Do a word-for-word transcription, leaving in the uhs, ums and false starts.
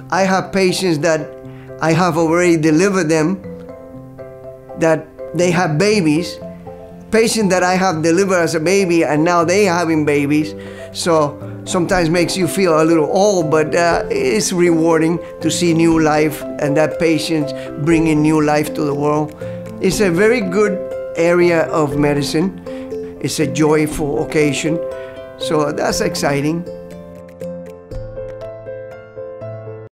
I have patients that I have already delivered them, that they have babies, patients that I have delivered as a baby and now they having babies. So sometimes makes you feel a little old, but uh, it's rewarding to see new life and that patient bringing new life to the world. It's a very good area of medicine. It's a joyful occasion, so that's exciting.